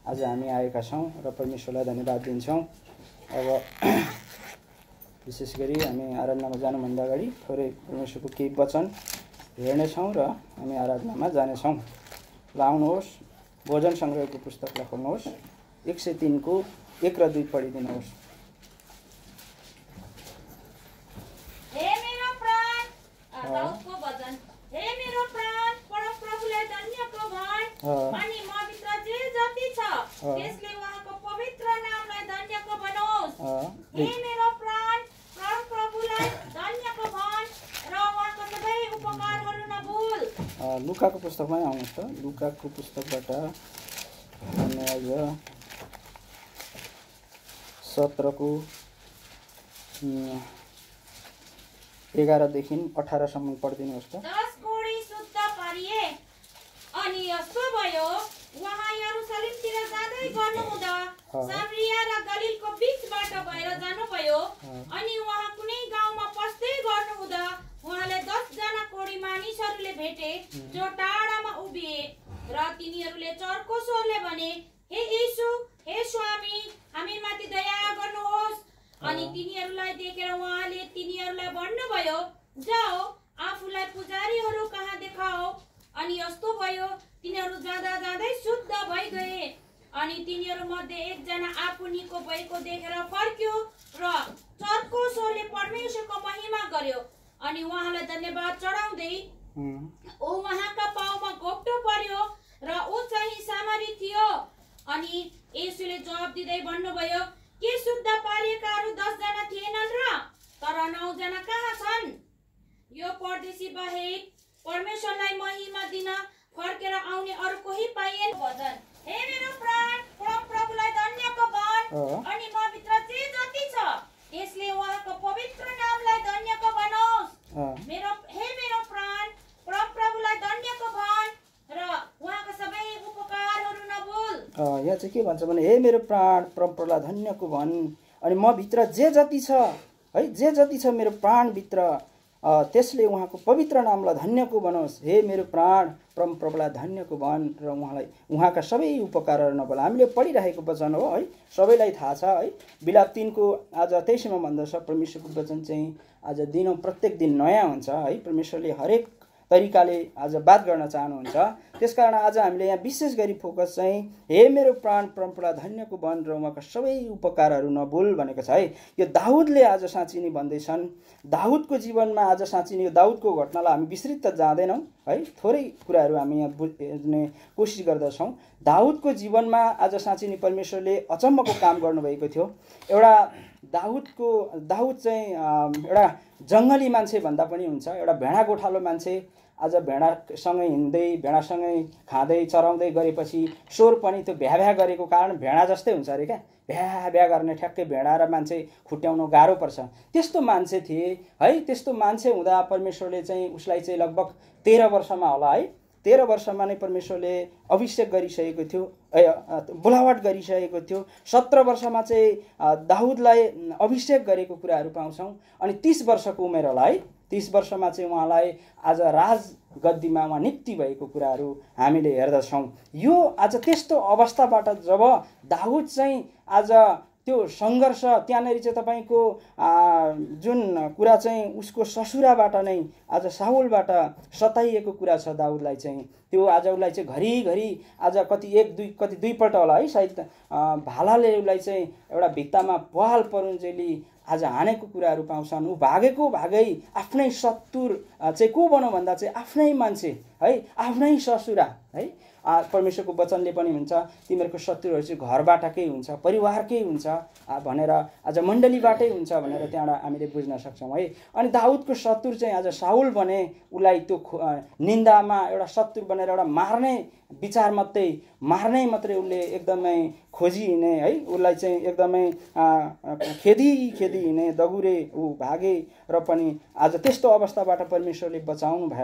आज हामी आएका छौँ र परमेश्वरलाई धन्यवाद दिन्छौँ। अब विशेष गरी हामी आराधनामा जानुभन्दा अगाडि थोरै परमेश्वरको केही वचन हेर्नेछौँ र हामी आराधनामा जानेछौँ। ल आउनुहोस्, भोजन सङ्ग्रहको पुस्तकलाई खोल्नुहोस्, 103 को 1 र 2 पढिदिनुहोस्। दाउदको भजन। हे मेरो प्राण परमप्रभुलाई धन्यको भन, अनि मभित्र जे जति छ त्यसले उहाँको पवित्र नामलाई धन्यको बनोस्। हे मेरो प्राण परमप्रभुलाई धन्यको भन र उहाँको सबै उपकारहरू नभुल। लुकाको पुस्तकमै आउनुहोस् त। लुकाको पुस्तकबाट हामी आज 17 को 11 देखि 18 सम्म पढिदिनुहोस् त। 10 कोडी शुद्ध पारिए अनि यस्तो भयो, उहाँ यरुशलेमतिर जाँदै गर्नुहुँदा सामरिया र गलिलको बीचबाट भएर जानुभयो। अनि उहाँ कुनै गाउँमा पस्दै गर्नुहुँदा उहाँले 10 जना कोडी मानिसहरूले भेटे जो टाढामा उभिए र तिनीहरूले चर्को स्वरले भने, हे यीशु, हे स्वामी, हामीमाथि दया गर्नुहोस्। अनि तिनीहरूलाई देखेर उहाँले तिनीहरूलाई भन्नुभयो, जाओ आफूलाई पुजारीहरू कहाँ देखाओ। अनि यस्तो भयो, तिनीहरू जाँदा जाँदै शुद्ध भइ गए। अनि तिनीहरू मध्ये एकजना आफू निको भएको देखेर फर्क्यो र चर्को स्वरले परमेश्वरको महिमा गर्यो अनि उहाँलाई धन्यवाद चढाउँदै उहाँका पाउमा घोप्टो पर्यो र ऊ चाहिँ सामरी थियो। अनि येशूले जवाब दिँदै भन्नुभयो, के शुद्ध पारिएकाहरू 10 जना थिएनन् र? तर 9 जना कहाँ छन्? यो परदेशी बाहेक परमेश्वरलाई महिमा दिन फर्केर आउने अरू कोही पाइएन। भजन। हे मेरो प्राण परमप्रभुलाई धन्यको भन, अनि मभित्र जे जति छ त्यसले उहाँको पवित्र नामलाई धन्यको बनोस्। हे मेरो प्राण परमप्रभुलाई धन्यको भन र उहाँको सबै उपकारहरू नभुल। यहाँ चाहिँ के भन्छ भने, हे मेरो प्राण परमप्रभुलाई धन्यको भन, अनि म भित्र जे जति छ है, जे जति छ मेरो प्राणभित्र त्यसले उहाँको पवित्र नामलाई धन्यको बनोस्। हे मेरो प्राण परमप्रभुलाई धन्यको भन र उहाँका सबै उपकारहरू नभुल। हामीले पढिरहेको वचन हो है, सबैलाई थाहा छ है। बिलाप 3 को आज 23 मा भन्दछ, परमेश्वरको वचन चाहिँ आज प्रत्येक दिन नयाँ हुन्छ है। परमेश्वरले हरेक तरिकाले आज बात गर्न चाहनुहुन्छ। त्यसकारण आज हामीले यहाँ विशेष गरी फोकस चाहिँ हे मेरो प्राण परमप्रभुलाई धन्यको भन र उहाँका सबै उपकारहरू नभुल भनेको छ है। यो दाउदले आज साँच्ची नै भन्दैछन्। दाउदको जीवनमा आज साँच्ची नै दाउदको घटनालाई हामी विस्तृत त जाँदैनौँ है, थोरै कुराहरू हामी यहाँ बुझ्ने कोसिस गर्दछौँ। दाउदको जीवनमा आज साँच्ची नै परमेश्वरले अचम्मको काम गर्नुभएको थियो। दाउद चाहिँ एउटा जङ्गली मान्छे भन्दा पनि हुन्छ, एउटा भेडा गोठालो मान्छे। आज भेडासँगै हिँड्दै भेडासँगै खाँदै चराउँदै गरेपछि स्वर पनि त्यो भ्या भ्या गरेको कारण भेडा जस्तै हुन्छ अरे क्या। भ्या भ्या गर्ने ठ्याक्कै भेडा र मान्छे खुट्याउन गाह्रो पर्छ, त्यस्तो मान्छे थिए है। त्यस्तो मान्छे हुँदा परमेश्वरले चाहिँ उसलाई चाहिँ लगभग 13 वर्षमा होला है, 13 वर्षमा नै परमेश्वरले अभिषेक गरिसकेको थियो, बोलावट गरिसकेको थियो। 17 वर्षमा चाहिँ दाउदलाई अभिषेक गरेको कुराहरू पाउँछौँ। अनि 30 वर्षको उमेर होला है, 30 वर्षमा चाहिँ उहाँलाई आज राजगद्दीमा उहाँ नियुक्ति भएको कुराहरू हामीले हेर्दछौँ। यो आज त्यस्तो अवस्थाबाट जब दाउद चाहिँ आज त्यो सङ्घर्ष त्यहाँनिर चाहिँ तपाईँको जुन कुरा चाहिँ उसको ससुराबाट नै आज साउलबाट सताइएको कुरा छ दाउदलाई चाहिँ, त्यो आज उसलाई चाहिँ घरिघरि आज कति दुईपल्ट होला है सायद भालाले उसलाई चाहिँ एउटा भित्तामा पहाल परुन्जेली आज हानेको कुराहरू पाउँछन्। ऊ भागै आफ्नै शत्रु चाहिँ को भनौँ भन्दा चाहिँ आफ्नै मान्छे है, आफ्नै ससुरा है। परमेश्वरको वचनले पनि हुन्छ तिमीहरूको शत्रुहरू चाहिँ घरबाटकै हुन्छ, परिवारकै हुन्छ भनेर, आज मण्डलीबाटै हुन्छ भनेर त्यहाँबाट हामीले बुझ्न सक्छौँ है। अनि दाउदको शत्रु चाहिँ आज साउल भने उसलाई त्यो निन्दामा एउटा शत्रु बनेर एउटा मार्ने विचार मार्नै मात्रै उसले एकदमै खोजी हिँडे है। उसलाई चाहिँ एकदमै खेदी हिँडे, दगुरे ऊ भागे र पनि आज त्यस्तो अवस्थाबाट परमेश्वरले बचाउनु भयो।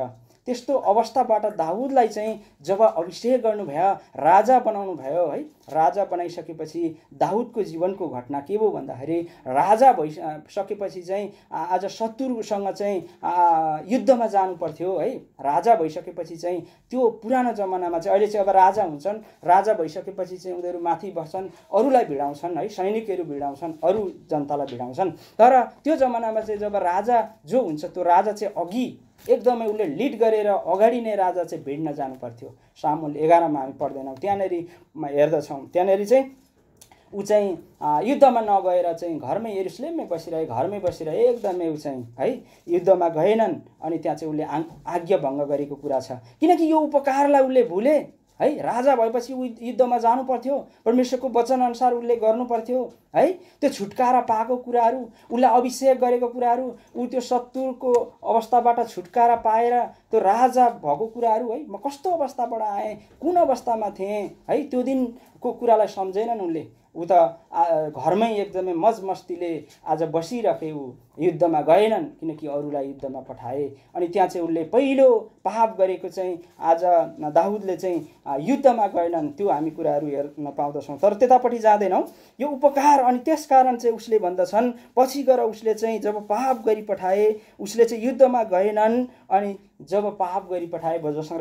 त्यस्तो अवस्थाबाट दाउदलाई चाहिँ जब अभिषेक गर्नुभयो, राजा बनाउनु भयो है, राजा बनाइसकेपछि दाउदको जीवनको घटना के भयो भन्दाखेरि राजा भइसकेपछि चाहिँ आज शत्रुसँग चाहिँ युद्धमा जानु पर्थ्यो है। राजा भइसकेपछि चाहिँ त्यो पुरानो जमानामा चाहिँ अहिले चाहिँ अब राजा हुन्छन्, राजा भइसकेपछि चाहिँ उनीहरू माथि बस्छन्, अरूलाई भिडाउँछन् है, सैनिकहरू भिडाउँछन्, अरू जनतालाई भिडाउँछन्। तर त्यो जमानामा चाहिँ जब राजा जो हुन्छ त्यो राजा चाहिँ अघि एकदमै उसले लिड गरेर अगाडि नै राजा चाहिँ भिड्न जानु पर्थ्यो। सामुएल 11 मा हामी पढ्दैनौँ, त्यहाँनेरि हेर्दछौँ, त्यहाँनेरि चाहिँ ऊ चाहिँ युद्धमा नगएर चाहिँ घरमै यरुसलेममै बसिरहे, घरमै बसिरहे, एकदमै ऊ चाहिँ है युद्धमा गएनन्। अनि त्यहाँ चाहिँ उसले आज्ञा भङ्ग गरेको कुरा छ, किनकि यो उपकारलाई उसले भुले है। राजा भएपछि ऊ युद्धमा जानु पर्थ्यो, परमेश्वरको वचनअनुसार उसले गर्नु पर्थ्यो है। त्यो छुटकारा पाएको कुराहरू, उसलाई अभिषेक गरेको कुराहरू, ऊ त्यो शत्रुको अवस्थाबाट छुटकारा पाएर त्यो राजा भएको कुराहरू है, म कस्तो अवस्थाबाट आएँ, कुन अवस्थामा थिएँ है, त्यो दिनको कुरालाई सम्झेनन् उनले। ऊ त घरमै एकदमै मजमस्तीले आज बसिरहे, ऊ युद्धमा गएनन् किनकि अरूलाई युद्धमा पठाए। अनि त्यहाँ चाहिँ उसले पहिलो पाप गरेको चाहिँ आज दाउदले चाहिँ युद्धमा गएनन्, त्यो हामी कुराहरू हेर्न पाउँदछौँ। तर त्यतापट्टि जाँदैनौँ, यो उपकार। अनि त्यसकारण चाहिँ उसले भन्दछन् पछि गएर उसले चाहिँ जब पाप गरी पठाए, उसले चाहिँ युद्धमा गएनन्। अनि जब पाप गरी पठाए भजनसँग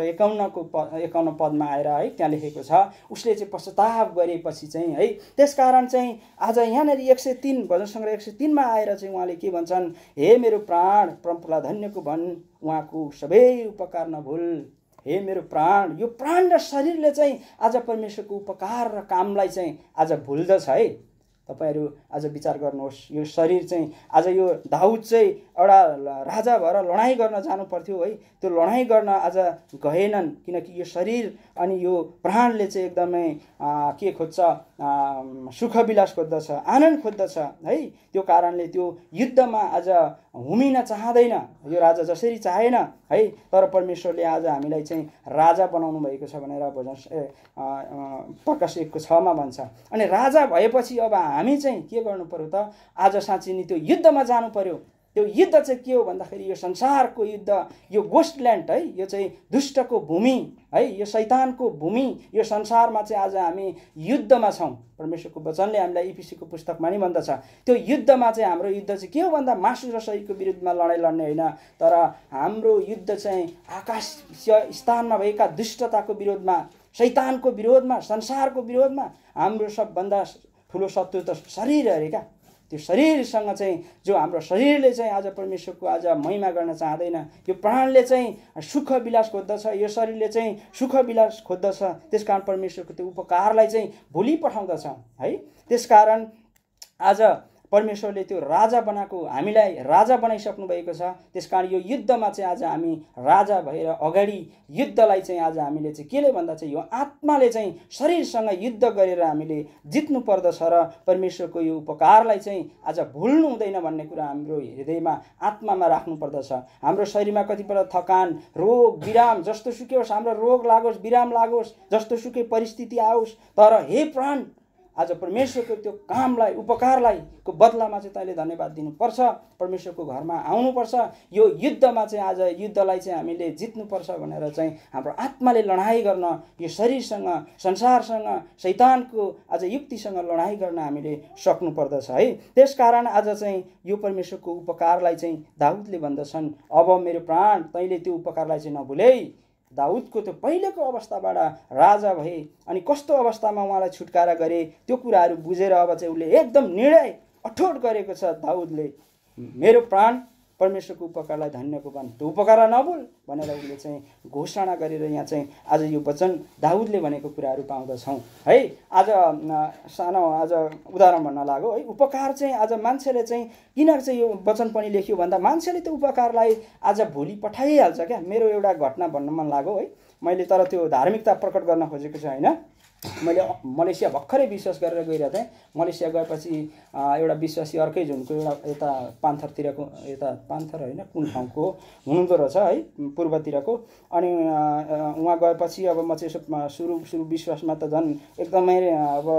51 पदमा आएर है त्यहाँ लेखेको छ, उसले चाहिँ पश्चाताप गरेपछि चाहिँ है, त्यसकारण चाहिँ आज यहाँनिर 103 भजनसँग 103 मा आएर चाहिँ उहाँले के भन्छन्, हे मेरो प्राण परमप्रभुलाई धन्यको भन्, उहाँको सबै उपकार नभुल। हे मेरो प्राण, यो प्राण र शरीरले चाहिँ आज परमेश्वरको उपकार र कामलाई चाहिँ आज भुल्दछ है। तपाईहरू आज विचार गर्नुहोस्, यो शरीर चाहिँ आज यो दाउद चाहिँ एउटा राजा भएर लडाइँ गर्न जानु पर्थ्यो है, त्यो लडाइँ गर्न आज गएनन् किनकि यो शरीर अनि यो प्राणले चाहिँ एकदमै के खोज्छ, सुख विलास खोज्दछ, आनन्द खोज्दछ है। त्यो कारणले त्यो युद्धमा आज हुमिन चाहँदैन, यो राजा जसरी चाहेन है। तर परमेश्वरले आज हामीलाई चाहिँ राजा बनाउनु भएको छ भनेर भजन प्रकाश 1:6 मा भन्छ। अनि राजा भएपछि अब हामी चाहिँ के गर्नु पर्यो त, आज साँच्चै नि त्यो युद्धमा जानु पर्यो। त्यो युद्ध चाहिँ के हो भन्दाखेरि यो संसारको युद्ध, यो गोस्टल्यान्ड है, यो चाहिँ दुष्टको भूमि है, यो शैतानको भूमि, यो संसारमा चाहिँ आज हामी युद्धमा छौँ। परमेश्वरको वचनले हामीलाई इफिसीको पुस्तकमा नि भन्दछ, त्यो युद्धमा चाहिँ हाम्रो युद्ध चाहिँ के हो भन्दा मासु र शरीरको विरुद्धमा लडाइँ लड्ने होइन, तर हाम्रो युद्ध चाहिँ आकाश स्थानमा भएका दुष्टताको विरोधमा, शैतानको विरोधमा, संसारको विरोधमा। हाम्रो सबभन्दा ठुलो शत्रु त शरीर अरे क्या। त्यो शरीरसँग चाहिँ जो हाम्रो शरीरले चाहिँ आज परमेश्वरको आज महिमा गर्न चाहँदैन, यो प्राणले चाहिँ सुख विलास खोज्दछ, यो शरीरले चाहिँ सुख विलास खोज्दछ, त्यसकारण परमेश्वरको त्यो उपकारलाई चाहिँ भुलि पठाउँदछ है। त्यसकारण आज परमेश्वरले त्यो राजा बनाएको, हामीलाई राजा बनाइसक्नु भएको छ। त्यसकारण यो युद्धमा चाहिँ आज हामी राजा भएर अगाडि युद्धलाई चाहिँ आज हामीले चाहिँ केले भन्दा चाहिँ यो आत्माले चाहिँ शरीरसँग युद्ध गरेर हामीले जित्नु पर्दछ र परमेश्वरको यो उपकारलाई चाहिँ आज भुल्नु हुँदैन भन्ने कुरा हाम्रो हृदयमा आत्मामा राख्नु पर्दछ। हाम्रो शरीरमा कतिपय थकान, रोग, विराम जस्तो सुकै होस्, हाम्रो रोग लागोस्, विराम लागोस्, जस्तो सुकै परिस्थिति आओस्, तर हे प्राण आज परमेश्वरको त्यो कामलाई, उपकारलाई को बदलामा चाहिँ तैँले धन्यवाद दिनुपर्छ। परमेश्वरको घरमा आउनुपर्छ। यो युद्धमा चाहिँ आज युद्धलाई चाहिँ हामीले जित्नुपर्छ भनेर चाहिँ हाम्रो आत्माले लडाइँ गर्न, यो शरीरसँग, संसारसँग, शैतानको आज युक्तिसँग लडाइँ गर्न हामीले सक्नु पर्दछ है। त्यसकारण आज चाहिँ यो परमेश्वरको उपकारलाई चाहिँ दाउदले भन्दछन्, अब मेरो प्राण तैँले त्यो उपकारलाई चाहिँ नभुलै। दाउदको त्यो पहिलेको अवस्थाबाट राजा भए अनि कस्तो अवस्थामा उहाँलाई छुटकारा गरे त्यो कुराहरू बुझेर अब चाहिँ उसले एकदम निर्णय अठोट गरेको छ दाउदले, मेरो प्राण परमेश्वरको उपकारलाई धन्यको भन्, त्यो उपकार नभुल भनेर उसले चाहिँ घोषणा गरेर यहाँ चाहिँ आज यो वचन दाउदले भनेको कुराहरू पाउँदछौँ है। आज सानो आज उदाहरण भन्न लाग्यो है, उपकार चाहिँ आज मान्छेले चाहिँ किन चाहिँ यो वचन पनि लेख्यो भन्दा मान्छेले त्यो उपकारलाई आज भोलि पठाइहाल्छ क्या। मेरो एउटा घटना भन्न मन लाग्यो है, मैले तर त्यो धार्मिकता प्रकट गर्न खोजेको छु होइन। मैले मलेसिया भर्खरै विश्वास गरेर गइरहेको थिएँ। मलेसिया गएपछि एउटा विश्वासी अर्कै झुनको एउटा यता पान्थरतिरको, यता पान्थर होइन कुन ठाउँको हुनुहुँदो रहेछ है, पूर्वतिरको। अनि उहाँ गएपछि अब म चाहिँ यसो सुरु विश्वासमा त झन् एकदमै अब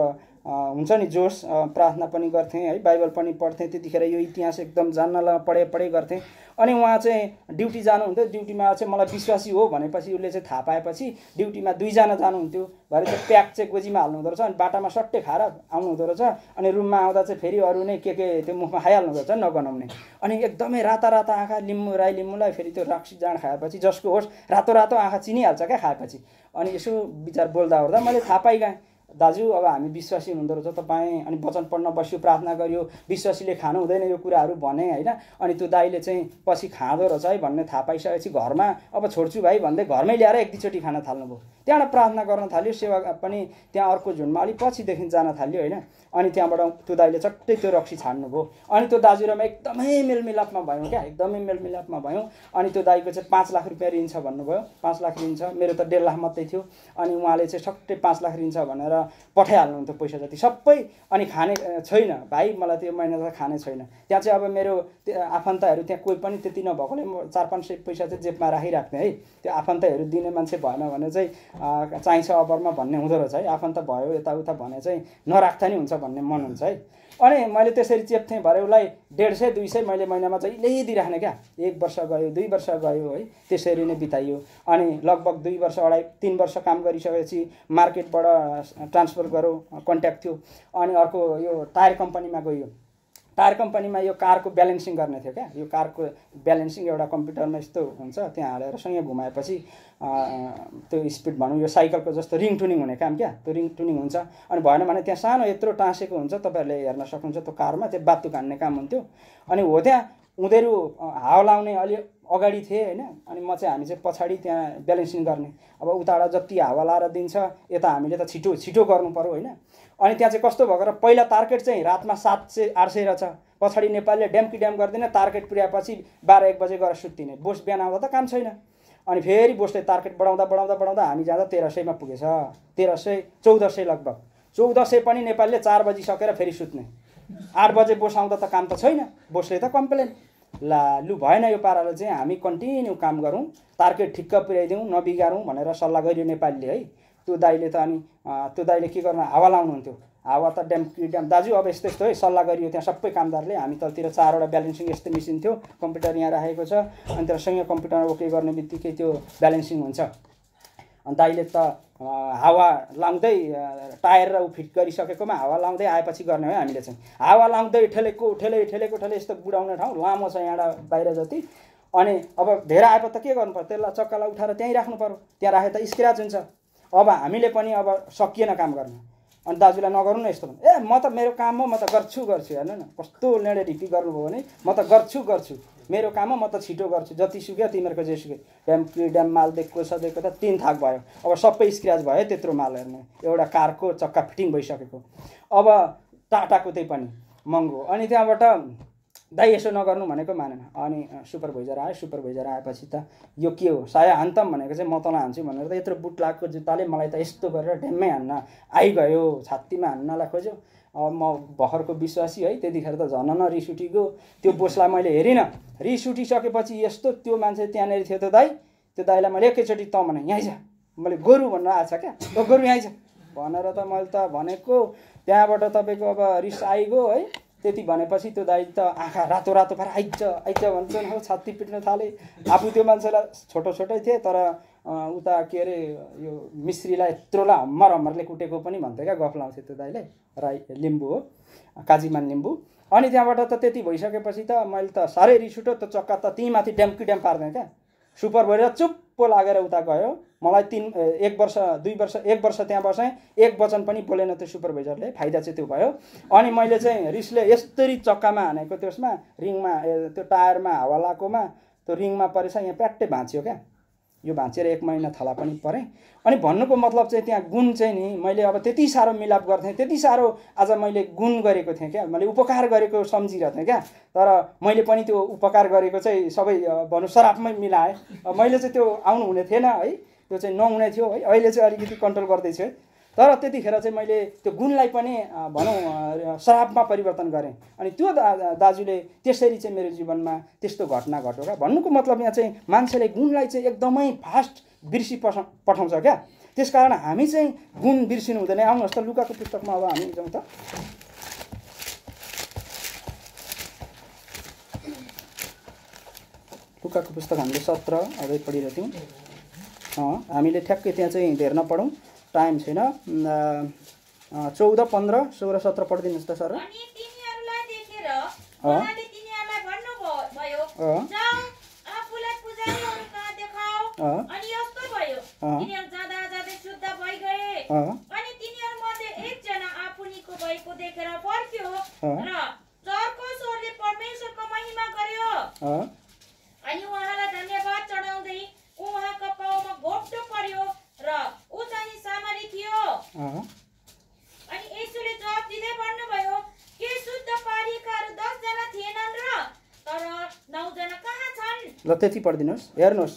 हुन्छ नि जोस, प्रार्थना पनि गर्थेँ है, बाइबल पनि पढ्थेँ। त्यतिखेर यो इतिहास एकदम जान्न पढे गर्थेँ। अनि उहाँ चाहिँ ड्युटी जानुहुन्थ्यो। ड्युटीमा चाहिँ मलाई विश्वासी हो भनेपछि उसले चाहिँ थाहा पाएपछि ड्युटीमा 2 जना जानुहुन्थ्यो। भरे चाहिँ प्याक चाहिँ गोजीमा हाल्नु हुँदो रहेछ, अनि बाटामा सट्टै खाएर आउनु हुँदो रहेछ। अनि रुममा आउँदा चाहिँ फेरि अरू नै के त्यो मुखमा खाइहाल्नु हुँदो रहेछ नगनाउने। अनि एकदमै राता आँखा लिम्बू राई लिम्बूलाई फेरि त्यो रक्सी जाँड खाएपछि जसको होस् रातो आँखा चिनिहाल्छ क्या खाएपछि। अनि यसो विचार बोल्दा ओर्दा मैले थाहा पाइगएँ, दाजु अब हामी विश्वासी हुँदो रहेछ तपाईँ। अनि वचन पढ्न बस्यो, प्रार्थना गर्यो, विश्वासीले खानु हुँदैन यो कुराहरू भने होइन। अनि त्यो दाइले चाहिँ पछि खाँदो रहेछ है भन्ने थाहा पाइसकेपछि घरमा अब छोड्छु भाइ भन्दै घरमै ल्याएर 1-2 चोटि खान थाल्नुभयो। त्यहाँबाट प्रार्थना गर्न थाल्यो, सेवा पनि त्यहाँ अर्को झुन्डमा अलिक पछिदेखि जान थाल्यो होइन। अनि त्यहाँबाट त्यो दाइले चट्टै त्यो रक्सी छाड्नुभयो। अनि त्यो दाजु र म एकदमै मेलमिलापमा भयौँ क्या, एकदमै मेलमिलापमा भयौँ। अनि त्यो दाइको चाहिँ 5 लाख रुपियाँ रिन्छ भन्नुभयो। 5 लाख रिन्छ, मेरो त 1.5 लाख मात्रै थियो। अनि उहाँले चाहिँ सट्टै 5 लाख रिन्छ भनेर पठाइहाल्नुहुन्थ्यो पैसा जति सबै। अनि खाने छैन भाइ, मलाई त्यो महिना त खाने छैन। त्यहाँ चाहिँ अब मेरो आफन्तहरू त्यहाँ कोही पनि त्यति नभएकोले म 400-500 पैसा चाहिँ जेबमा राखिराख्थेँ है। त्यो आफन्तहरू दिने मान्छे भएन भने चाहिँ चाहिन्छ अबरमा भन्ने हुँदो रहेछ है। आफन्त भयो यताउता भने चाहिँ नराख्दा नि हुन्छ भन्ने मन हुन्छ है। अनि मैले त्यसरी चेप्थेँ। भरे उसलाई 150-200 मैले महिनामा जहिले दिइराख्ने क्या। 1 वर्ष गयो, 2 वर्ष गयो है, त्यसरी नै बिताइयो। अनि लगभग 2 वर्ष 2.5-3 वर्ष काम गरिसकेपछि मार्केटबाट ट्रान्सफर गरौँ कन्ट्याक्ट थियो। अनि अर्को यो टायर कम्पनीमा गयो। टायर कम्पनीमा यो कारको ब्यालेन्सिङ गर्ने थियो क्या। यो कारको ब्यालेन्सिङ एउटा कम्प्युटरमा यस्तो हुन्छ, त्यहाँ हालेर सँगै घुमाएपछि त्यो स्पिड भनौँ यो साइकलको जस्तो रिङ टुनिङ हुने काम क्या, त्यो रिङ टुनिङ हुन्छ। अनि भएन भने त्यहाँ सानो यत्रो टाँसेको हुन्छ, तपाईँहरूले हेर्न सक्नुहुन्छ त्यो कारमा, त्यो बातु हान्ने काम हुन्थ्यो। अनि हो त्यहाँ उनीहरू हावा लाउने अलि अगाडि थिए होइन। अनि म चाहिँ हामी चाहिँ पछाडि त्यहाँ ब्यालेन्सिङ गर्ने। अब उताबाट जति हावा लाएर दिन्छ यता हामीले त छिटो गर्नु पर्यो होइन। अनि त्यहाँ चाहिँ कस्तो भएको र पहिला टार्गेट चाहिँ रातमा 700-800 रहेछ, पछाडि नेपालले ड्याम गरिदिने, टार्गेट पुर्याएपछि 12-1 बजे गएर सुत्तिने। बोस बिहान आउँदा त काम छैन। अनि फेरि बोसले टार्गेट बढाउँदा हामी जाँदा 1300मा पुगेछ। 1300-1400 लगभग 1400 पनि नेपालले 4 बजी सकेर फेरि सुत्ने। 8 बजे बोस आउँदा त काम त छैन। बोसले त कम्प्लेन लु भएन यो पाराले चाहिँ हामी कन्टिन्यू काम गरौँ, टार्गेट ठिक्क पुर्याइदिउँ, नबिगारौँ भनेर सल्लाह गरियो नेपालीले है। त्यो दाइले त अनि त्यो दाइले के गर्न हावा लाउनुहुन्थ्यो। हावा त ड्याम दाजु अब यस्तो है सल्लाह गरियो त्यहाँ सबै कामदारले। हामी तलतिर 4वटा ब्यालेन्सिङ यस्तो मेसिन थियो, कम्प्युटर यहाँ राखेको छ। अनि त्यससँगै कम्प्युटरमा ओके गर्ने बित्तिकै त्यो ब्यालेन्सिङ हुन्छ। अनि दाइले त हावा लाउँदै टायर र फिट गरिसकेकोमा हावा लाउँदै आएपछि गर्ने हो हामीले चाहिँ। हावा लाउँदै ठेलेको यस्तो बुढाउने ठाउँ लामो छ यहाँबाट बाहिर जति। अनि अब धेरै आएपछि त के गर्नु पर्यो, त्यसलाई चक्कालाई उठाएर त्यहीँ राख्नु पर्यो। त्यहाँ राखे त स्क्र्याच हुन्छ। अब हामीले पनि अब सकिएन काम गर्न। अनि दाजुलाई नगर्नु न यस्तो भन्नु। ए म त मेरो काम हो, म त गर्छु हेर्नु न कस्तो लेडे ढिपी गर्नुभयो भने म त गर्छु मेरो काम हो, म त छिटो गर्छु, जति सुक्यो तिमीहरूको जे सुक्यो। ड्याम माल दिएको त 3 थाक भयो। अब सबै स्क्र्याच भयो त्यत्रो माल हेर्नु। एउटा कारको चक्का फिटिङ भइसकेको। अब टाटाको त्यही पनि महँगो। अनि त्यहाँबाट दाइ यसो नगर्नु भनेको मानेन। अनि सुपरभाइजर आएपछि त यो के हो साया हान्तम भनेको चाहिँ म तँलाई हान्छु भनेर त यत्रो बुट लागेको जुत्ताले मलाई त यस्तो गरेर ड्याममै हान्न आइगयो, छात्तीमा हान्नलाई खोज्यो। अब म भर्खरको विश्वासी है, त्यतिखेर त झन् रिस उठिगयो। त्यो बोसलाई मैले हेरिनँ। रिस उठिसकेपछि यस्तो त्यो मान्छे त्यहाँनिर थियो त्यो दाइलाई मैले एकैचोटि त भने यहीँ जा, मैले गोरु भन्न आएछ क्या, त गोरु यहीँ जा भनेर त मैले त भनेको। त्यहाँबाट तपाईँको अब रिस आइगयो है। त्यति भनेपछि त्यो दाइ त आँखा रातो पार आइज भन्छन् हो, छाती पिट्न थाले। आफू त्यो मान्छेलाई छोटै थिए तर उता के अरे यो मिस्त्रीलाई यत्रोलाई हम्मरले कुटेको पनि भन्थ्यो क्या, गफ लाउँथ्यो त्यो दाइले। राई लिम्बू हो, काजीमान लिम्बू। अनि त्यहाँबाट त त्यति भइसकेपछि त मैले त साह्रै रिस उठ्यो। त्यो चक्का त त्यहीँमाथि ड्याम पार्दैन क्या। सुपर भएर चुप्पो लागेर उता गयो। मलाई 1 वर्ष त्यहाँ बसेँ। 1 वचन पनि बोलेन त्यो सुपरभाइजरले। फाइदा चाहिँ त्यो भयो। अनि मैले चाहिँ रिसले यस्तरी चक्कामा हानेको, त्यसमा रिङमा त्यो टायरमा हावा लाएकोमा त्यो रिङमा परेछ, यहाँ प्याट्टै भाँच्यो क्या। यो भाँचेर 1 महिना थला पनि परेँ। अनि भन्नुको मतलब चाहिँ त्यहाँ गुण चाहिँ नि मैले अब त्यति साह्रो मिलाप गर्थेँ, त्यति साह्रो आज मैले गुण गरेको थिएँ क्या, मैले उपकार गरेको सम्झिरहेको थिएँ क्या। तर मैले पनि त्यो उपकार गरेको चाहिँ सबै भनौँ शराबमै मिलाएँ। मैले चाहिँ त्यो आउनु हुने थिएन है, त्यो चाहिँ नहुने थियो है। अहिले चाहिँ अलिकति कन्ट्रोल गर्दैछु है। तर त्यतिखेर चाहिँ मैले त्यो गुणलाई पनि भनौँ शराबमा परिवर्तन गरेँ। अनि त्यो दाजुले त्यसरी चाहिँ मेरो जीवनमा त्यस्तो घटना घट्यो क्या। भन्नुको मतलब यहाँ चाहिँ मान्छेले गुणलाई चाहिँ एकदमै फास्ट बिर्सी पठाउँछ क्या। त्यसकारण हामी चाहिँ गुण बिर्सिनु हुँदैन। आउनुहोस् त लुकाको पुस्तकमा अब हामी जाउँ त। लुकाको पुस्तक हामीले 17 अगाडि पढिरहेको थियौँ। हामीले ठ्याक्कै त्यहाँ चाहिँ धेर नपढौँ, टाइम छैन। 14, 15, 16, 17 पढिदिनुहोस् त सर। अनि तिनीहरूलाई देखेर उहाँले तिनीहरूलाई भन्नुभयो, जाऊ आफूलाई पुजारीहरू कहाँ देखाऊ। अनि यस्तो भयो, तिनीहरू जाँदा जाँदै शुद्ध भइगए। अनि तिनीहरूमध्ये एकजना आफू निको भएको देखेर फर्क्यो र चर्को स्वरले परमेश्वरको महिमा गर्यो। अनि उहाँलाई धन्यवाद चढाउँदै उहाँको पाउमा घोप्टो पर्यो र ऊ चाहिँ सामरी थियो। अनि येशूले जवाफ दिँदै भन्नुभयो, के शुद्ध पारिएकाहरू 10 जना थिएनन् र तर 9 जना कहाँ छन्? ल त्यति पढिदिनुहोस्। हेर्नुहोस्,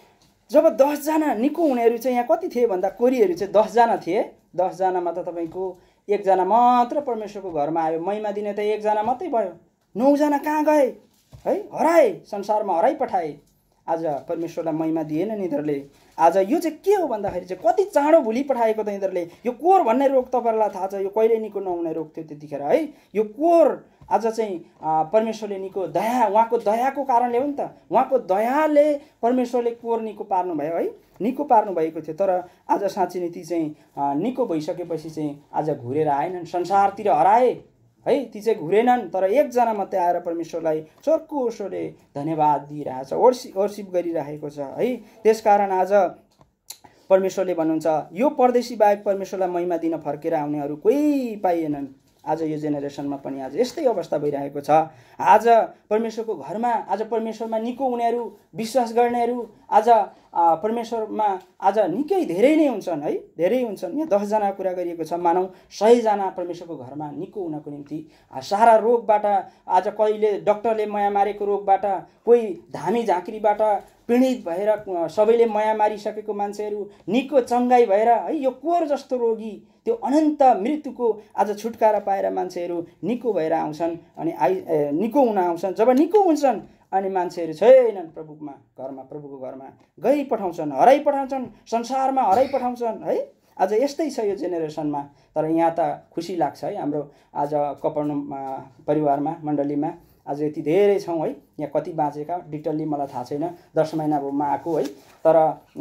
जब 10 जना निको हुनेहरू चाहिँ यहाँ कति थिए भन्दा कोरीहरू चाहिँ 10 जना थिए। 10 जनामा त तपाईँको 1 जना मात्र परमेश्वरको घरमा आयो, महिमा दिने त 1 जना मात्रै भयो। 9 जना कहाँ गए है? हराए, संसारमा हराइ पठाए। आज परमेश्वरलाई महिमा दिएन नि यिनीहरूले। आज यो चाहिँ के हो भन्दाखेरि चाहिँ कति चाँडो भुलि पठाएको त यिनीहरूले। यो कोर भन्ने रोग तपाईँहरूलाई थाहा छ, यो कहिले निको नहुने रोग थियो त्यतिखेर है। यो कोर आज चाहिँ परमेश्वरले निको दया, उहाँको दयाको कारणले हो नि त। उहाँको दयाले परमेश्वरले कोर निको पार्नुभयो है, निको पार्नु भएको थियो। तर आज साँच्ची नीति चाहिँ निको भइसकेपछि चाहिँ आज घुरेर आएनन्, संसारतिर हराए है, ती चाहिँ घुरेनन्। तर 1 जना मात्रै आएर परमेश्वरलाई चर्को स्वरले धन्यवाद दिइरहेछ, वर्शिप गरिरहेको छ है। त्यसकारण आज परमेश्वरले भन्नुहुन्छ, यो परदेशी बाहेक परमेश्वरलाई महिमा दिन फर्केर आउनेहरू कोही पाइएनन्। आज यो जेनेरेसनमा पनि आज यस्तै अवस्था भइरहेको छ। आज परमेश्वरको घरमा, आज परमेश्वरमा निको हुनेहरू, विश्वास गर्नेहरू आज परमेश्वरमा आज निकै धेरै नै हुन्छन् है, धेरै हुन्छन्। यहाँ 10 जना कुरा गरिएको छ, मानौ 100 जना परमेश्वरको घरमा निको हुनको निम्ति सारा रोगबाट, आज कहिले डक्टरले माया मारेको रोगबाट, कोही धामी झाँक्रीबाट पीडित भएर सबैले माया मारिसकेको मान्छेहरू निको चङ्गाई भएर है, यो कोर जस्तो रोगी त्यो अनन्त मृत्युको आज छुटकारा पाएर मान्छेहरू निको भएर आउँछन्। अनि निको हुन आउँछन्। जब निको हुन्छन् अनि मान्छेहरू छैनन् प्रभुमा घरमा, प्रभुको घरमा गई पठाउँछन्, हराइ पठाउँछन्, संसारमा हराइ पठाउँछन् है। आज यस्तै छ यो जेनेरेसनमा। तर यहाँ त खुसी लाग्छ है, हाम्रो आज कपरनहुम परिवारमा, मण्डलीमा आज यति धेरै छौँ है। यहाँ कति बाँचेका डिटेलली मलाई थाहा छैन, 10 महिना भोमा आएको है। तर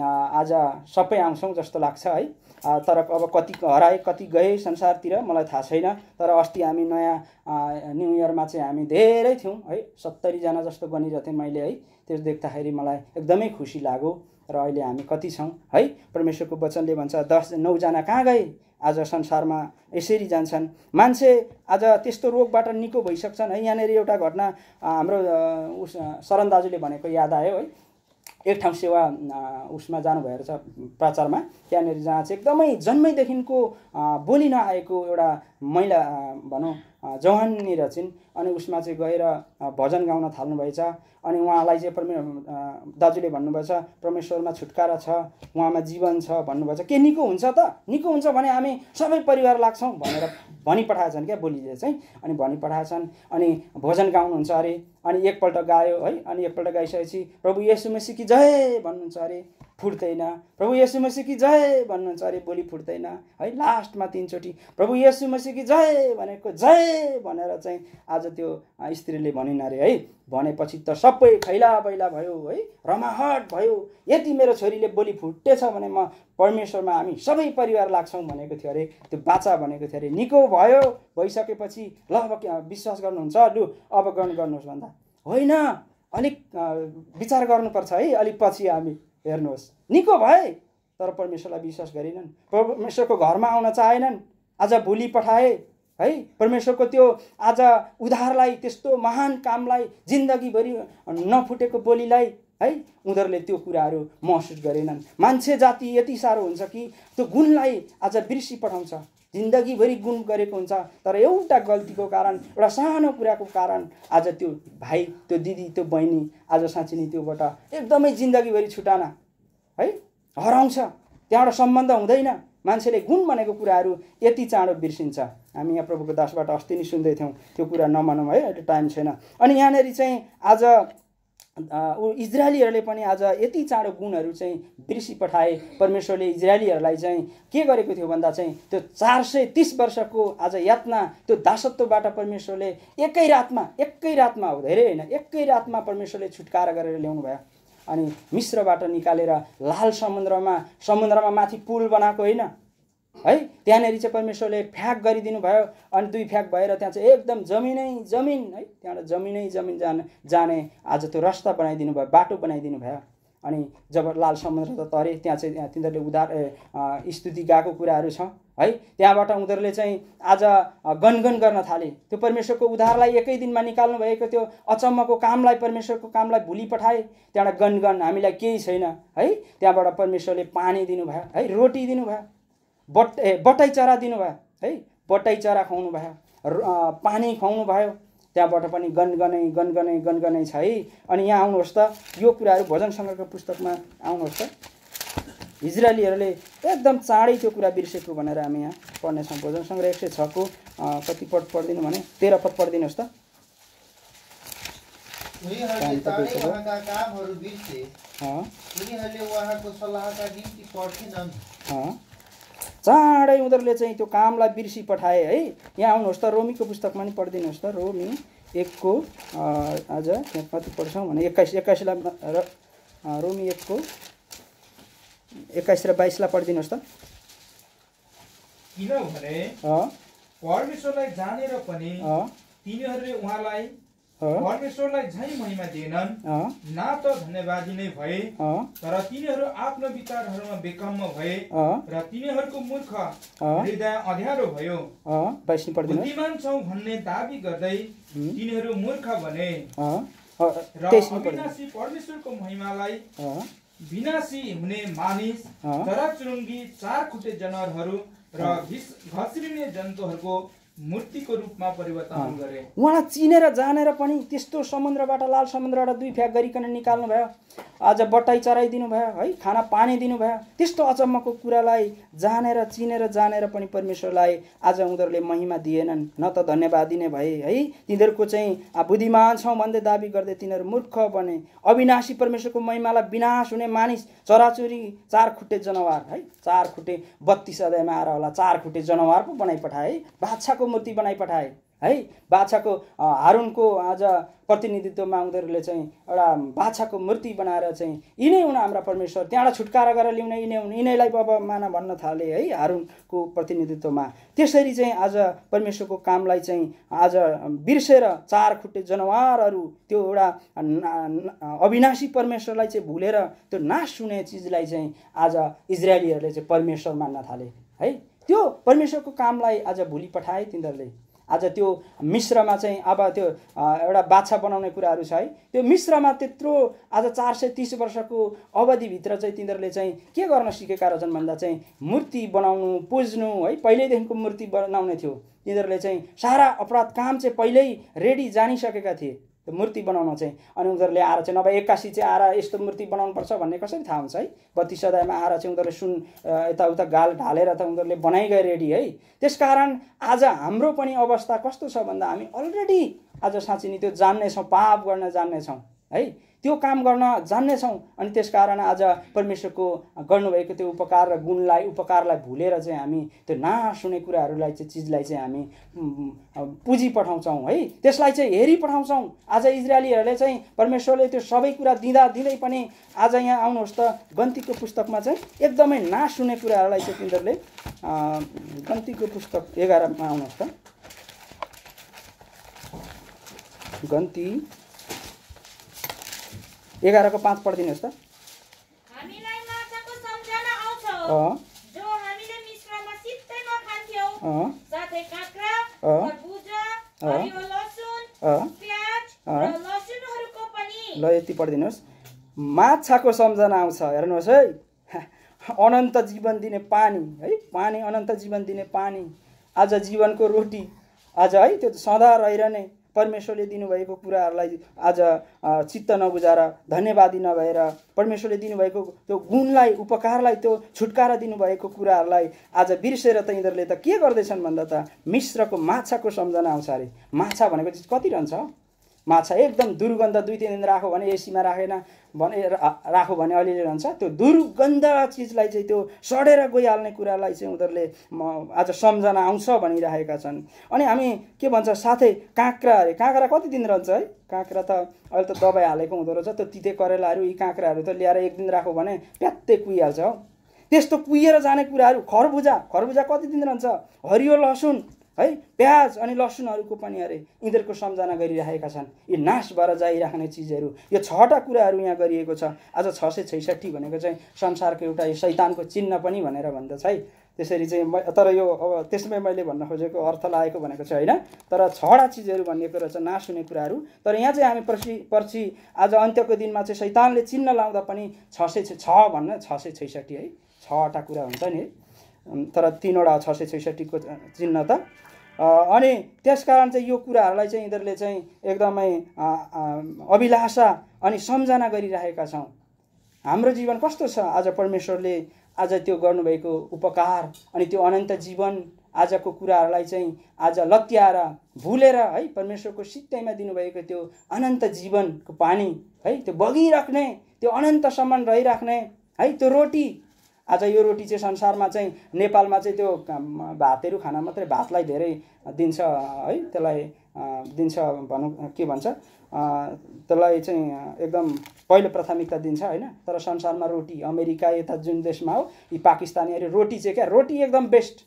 आज सबै आउँछौँ जस्तो लाग्छ है। तर अब कति हराए, कति गए संसारतिर मलाई थाहा छैन। तर अस्ति हामी नयाँ न्यु इयरमा चाहिँ हामी धेरै थियौँ है, 70 जना जस्तो बनिरहेको थिएँ मैले है। त्यो देख्दाखेरि मलाई एकदमै खुसी लाग्यो। र अहिले हामी कति छौँ है। परमेश्वरको वचनले भन्छ 9 जना कहाँ गए? आज संसारमा यसरी जान्छन् मान्छे। आज त्यस्तो रोगबाट निको भइसक्छन् है। यहाँनिर एउटा घटना हाम्रो शरण दाजुले भनेको याद आयो है। एक ठाउँ सेवा उसमा जानुभएको छ प्रचारमा, त्यहाँनिर जहाँ चाहिँ एकदमै जन्मैदेखिको बोली नआएको एउटा महिला भनौँ जवानी रहेछन्। अनि उसमा चाहिँ गएर भजन गाउन थाल्नुभएछ। अनि उहाँलाई चाहिँ दाजुले भन्नुभएछ परमेश्वरमा छुटकारा छ, उहाँमा जीवन छ भन्नुभएछ। के निको हुन्छ त? निको हुन्छ भने हामी सबै परिवार लाग्छौँ भनेर भनिपठाएछन् क्या बोलीले चाहिँ। अनि भनिपठाएछन्। अनि भजन गाउनुहुन्छ अरे। अनि एकपल्ट गायो है। अनि एकपल्ट गाइसकेपछि प्रभु येशू मसीह की जय भन्नुहुन्छ अरे, फुट्दैन। प्रभु येशू मसीह की जय भन्नुहुन्छ अरे, बोली फुट्दैन है। लास्टमा 3 चोटि प्रभु येशू मसीह की जय भनेको जय भनेर चाहिँ आज त्यो स्त्रीले भनिन् अरे है। भनेपछि त सबै खैला बैला भयो है, रमाहट भयो। यदि मेरो छोरीले बोली फुटेछ भने म परमेश्वरमा हामी सबै परिवार लाग्छौँ भनेको थियो अरे। त्यो बाचा भनेको थियो अरे। निको भयो, भइसकेपछि ल अब विश्वास गर्नुहुन्छ, लु अब गर्नुहोस् भन्दा होइन, अलिक विचार गर्नुपर्छ है। अलिक पछि हामी हेर्नुहोस् निको भए तर परमेश्वरलाई विश्वास गरेनन्, परमेश्वरको घरमा आउन चाहेनन्। आज भोलि पठाए है परमेश्वरको त्यो आज उद्धारलाई, त्यस्तो महान कामलाई, जिन्दगीभरि नफुटेको बोलीलाई है, उनीहरूले त्यो कुराहरू महसुस गरेनन्। मान्छे जाति यति साह्रो हुन्छ कि त्यो गुणलाई आज बिर्सी पठाउँछ। जिन्दगीभरि गुण गरेको हुन्छ तर एउटा गल्तीको कारण, एउटा सानो कुराको कारण आज त्यो भाइ, त्यो दिदी, त्यो बहिनी आज साँच्ची नै त्योबाट एकदमै जिन्दगीभरि छुटाना है, हराउँछ। त्यहाँबाट सम्बन्ध हुँदैन। मान्छेले गुण भनेको कुराहरू यति चाँडो बिर्सिन्छ। हामी यहाँ प्रभुको दासबाट अस्ति नै सुन्दै थियौँ, त्यो कुरा नमानौँ है, अहिले टाइम छैन। अनि यहाँनिर चाहिँ आज इजरायलीहरूले पनि आज यति चाँडो गुणहरू चाहिँ बिर्सी पठाए। परमेश्वरले इजरायलीहरूलाई चाहिँ के गरेको थियो भन्दा चाहिँ त्यो 430 वर्षको आज यातना, त्यो दासत्वबाट परमेश्वरले एकै रातमा हो, धेरै होइन, एकै रातमा परमेश्वरले छुटकारा गरेर ल्याउनु भयो। अनि मिस्रबाट निकालेर लाल समुद्रमा माथि पुल बनाएको होइन है, त्यहाँनेरि चाहिँ परमेश्वरले फ्याक गरिदिनु भयो। अनि 2 फ्याक भएर त्यहाँ चाहिँ एकदम जमिन है, त्यहाँबाट जमिन जाने आज त्यो रस्ता बनाइदिनु भयो, बाटो बनाइदिनु भयो। अनि जब लाल समुद्र त तरे, त्यहाँ चाहिँ तिनीहरूले स्तुति गाएको कुराहरू छ है। त्यहाँबाट उनीहरूले चाहिँ आज गनगन गर्न थाले। त्यो परमेश्वरको उद्धारलाई एकै दिनमा निकाल्नु भएको त्यो अचम्मको कामलाई, परमेश्वरको कामलाई भुलि पठाए। त्यहाँबाट गनगन, हामीलाई केही छैन है। त्यहाँबाट परमेश्वरले पानी दिनुभयो है, रोटी दिनुभयो, बटाई चरा दिनुभयो है, बटाई चरा खुवाउनु भयो, पानी खुवाउनु भयो। त्यहाँबाट पनि गनगनै छ है। अनि यहाँ आउनुहोस् त, यो कुराहरू भजन सङ्ग्रहको पुस्तकमा आउनुहोस् त। इजरायलीहरूले एकदम चाँडै त्यो कुरा बिर्सेको भनेर हामी यहाँ पढ्नेछौँ। भजन सङ्ग्रह 106 को कति पद पढिदिनु भने 13 पद पढिदिनुहोस् त। उनीहरूले चाँडै उहाँका कामहरू बिर्से, उनीहरूले उहाँको सल्लाहका निम्ति पढ्थेनन्। चाँडै उनीहरूले चाहिँ त्यो कामलाई बिर्सी पठाए है। यहाँ आउनुहोस् त, रोमीको पुस्तकमा नि पढिदिनुहोस् त। रोमी 1 को आज यहाँ कति पढ्छौँ भने 21लाई रोमी 1 को 21 र 22लाई पढिदिनुहोस् त। किनभने परमेश्वरलाई जानेर पनि तिनीहरूले उहाँलाई परमेश्वरलाई झै महिमा दिएनन्, न त धन्यवादी नै भए, तर तिनीहरू आफ्नो विचारहरूमा बेकम्म भए र तिनीहरूको मूर्ख हृदय अँध्यारो भयो। बुद्धिमान छौं भन्ने दाबी गर्दै तिनीहरू मूर्ख बने र अविनाशी परमेश्वरको महिमालाई विनाशी हुने मानिस, चराचुरुङ्गी, 4 खुट्टे जनावरहरू र घस्रिने जन्तुहरूको मूर्तिको रूपमा परिवर्तन गरे। उहाँलाई चिनेर जानेर पनि त्यस्तो समुद्रबाट, लाल समुद्रबाट 2 फ्याक गरिकन निकाल्नु भयो। आज बटाई चराइदिनु भयो है, खाना पानी दिनुभयो। त्यस्तो अचम्मको कुरालाई चिनेर पनि परमेश्वरलाई आज उनीहरूले महिमा दिएनन्, न त धन्यवाद दिने भए है। तिनीहरूको चाहिँ बुद्धिमान छौँ भन्दै दाबी गर्दै तिनीहरू मूर्ख बने। अविनाशी परमेश्वरको महिमालाई विनाश हुने मानिस, चराचुरी, 4 खुट्टे जनावर है, 4 खुट्टे 32 अध्यायमा आएर होला 4 खुट्टे जनावर पो बनाइ पठाए, बाछाको मूर्ति बनाइ पठाए है। बाछाको हारुनको आज प्रतिनिधित्वमा उनीहरूले चाहिँ एउटा बाछाको मूर्ति बनाएर चाहिँ यिनै हुन् हाम्रा परमेश्वर, त्यहाँबाट छुटकारा गरेर ल्याउने यिनैलाई बाबा माना भन्न थाले है, हारुनको प्रतिनिधित्वमा। त्यसरी चाहिँ आज परमेश्वरको कामलाई चाहिँ आज बिर्सेर 4 खुट्टे जनावरहरू, त्यो एउटा अविनाशी परमेश्वरलाई चाहिँ भुलेर त्यो नाश हुने चिजलाई चाहिँ आज इजरायलीहरूले चाहिँ परमेश्वर मान्न थाले है। त्यो परमेश्वरको कामलाई आज भुलि पठाए तिनीहरूले। आज त्यो मिश्रमा चाहिँ अब त्यो एउटा बाछा बनाउने कुराहरू छ है, त्यो मिश्रमा त्यत्रो आज 430 वर्षको अवधिभित्र चाहिँ तिनीहरूले चाहिँ के गर्न सिकेका रहेछन् भन्दा चाहिँ मूर्ति बनाउनु, पुज्नु है। पहिल्यैदेखिको मूर्ति बनाउने थियो तिनीहरूले चाहिँ, सारा अपराध काम चाहिँ पहिल्यै रेडी जानिसकेका थिए त्यो मूर्ति बनाउन चाहिँ। अनि उनीहरूले आएर चाहिँ नभए 81 चाहिँ आएर यस्तो मूर्ति बनाउनुपर्छ भन्ने कसरी थाहा हुन्छ है। 32 अध्यायमा आएर चाहिँ उनीहरूले सुन यताउता गाल ढालेर त उनीहरूले बनाइगए रेडी है। त्यसकारण आज हाम्रो पनि अवस्था कस्तो छ भन्दा हामी अलरेडी आज साँच्चै नि त्यो जान्नेछौँ, पाप गर्न जान्नेछौँ है, त्यो काम गर्न जान्नेछौँ। अनि त्यसकारण आज परमेश्वरको गर्नुभएको त्यो उपकारलाई भुलेर चाहिँ हामी त्यो नाश हुने कुराहरूलाई चाहिँ चिजलाई चाहिँ हामी पुजी पठाउँछौँ है, त्यसलाई चाहिँ हेरी पठाउँछौँ। आज इजरायलीहरूले चाहिँ परमेश्वरले त्यो सबै कुरा दिँदै पनि आज यहाँ आउनुहोस् त, गन्तीको पुस्तकमा चाहिँ एकदमै नाश हुने कुराहरूलाई चाहिँ तिनीहरूले गन्तीको पुस्तक 11 मा आउनुहोस् त। गन्ती 11 को 5 पढिदिनुहोस् त। हामीलाई माछाको सम्झना आउँछ जो हामीले मिश्रमा सित्तैमा खान्थ्यौ, साथै काँक्रा, तरबुज, हरियो लसुन, प्याज र लसुनहरूको पनि। ल यति पढिदिनुहोस्। माछाको सम्झना आउँछ, हेर्नुहोस् है, अनन्त जीवन दिने पानी है, पानी अनन्त जीवन दिने पानी, आज जीवनको रोटी आज है, त्यो सदा रहिरहने परमेश्वरले दिनुभएको कुराहरूलाई आज चित्त नबुझाएर, धन्यवादी नभएर परमेश्वरले दिनुभएको त्यो गुणलाई, उपकारलाई, त्यो छुटकारा दिनुभएको कुराहरूलाई आज बिर्सेर त यिनीहरूले त के गर्दैछन् भन्दा त मिश्रको माछाको सम्झना आउँछ अरे। माछा भनेको चाहिँ कति रहन्छ माछा एकदम दुर्गन्ध 2-3 दिन राख्यो भने एसीमा राखेन भने राख्यो भने अलिअलि रहन्छ। त्यो दुर्गन्ध चिजलाई चाहिँ त्यो सडेर गइहाल्ने कुरालाई चाहिँ उनीहरूले आज सम्झना आउँछ भनिरहेका छन्। अनि हामी के भन्छ साथै काँक्रा अरे, काँक्रा कति दिन रहन्छ है? काँक्रा त अहिले त दबाई हालेको हुँदो रहेछ। त्यो तिते करेलाहरू यी काँक्राहरू त ल्याएर 1 दिन राख्यो भने प्यात्तै कुहिहाल्छ हो। त्यस्तो कुहिएर जाने कुराहरू खरबुजा कति दिन रहन्छ? हरियो लसुन है, प्याज अनि लसुनहरूको पनि अरे यिनीहरूको सम्झना गरिरहेका छन्। यी नाश भएर जाइराख्ने चिजहरू, यो 6टा कुराहरू यहाँ गरिएको छ। आज 666 भनेको चाहिँ संसारको एउटा शैतानको चिन्ह पनि भनेर भन्दछ है। त्यसरी चाहिँ तर यो अब त्यसमै मैले भन्न खोजेको अर्थ लागेको भनेको चाहिँ होइन, तर 6वटा चिजहरू भनिएको रहेछ नाश हुने कुराहरू। तर यहाँ चाहिँ हामी पर्सि आज अन्त्यको दिनमा चाहिँ शैतानले चिन्ह लाउँदा पनि 606 भन्न 666 है, 6वटा कुरा हुन्छ नि है, तर 3वटा 666 को चिन्ह त। अनि त्यसकारण चाहिँ यो कुराहरूलाई चाहिँ यिनीहरूले चाहिँ एकदमै अभिलाषा अनि सम्झना गरिरहेका छौँ। हाम्रो जीवन कस्तो छ? आज परमेश्वरले आज त्यो गर्नुभएको उपकार अनि त्यो अनन्त जीवन आजको कुराहरूलाई चाहिँ आज लत्याएर भुलेर है परमेश्वरको सित्तैमा दिनुभएको त्यो अनन्त जीवनको पानी है, त्यो बगिराख्ने, त्यो अनन्तसम्म रहिराख्ने है त्यो रोटी। आज यो रोटी चाहिँ संसारमा चाहिँ नेपालमा चाहिँ त्यो भातहरू खाना मात्रै, भातलाई धेरै दिन्छ है, त्यसलाई दिन्छ भनौँ के भन्छ त्यसलाई चाहिँ एकदम पहिलो प्राथमिकता दिन्छ होइन। तर संसारमा रोटी, अमेरिका यता जुन देशमा हो यी पाकिस्तानीहरू रोटी चाहिँ क्या, रोटी एकदम बेस्ट,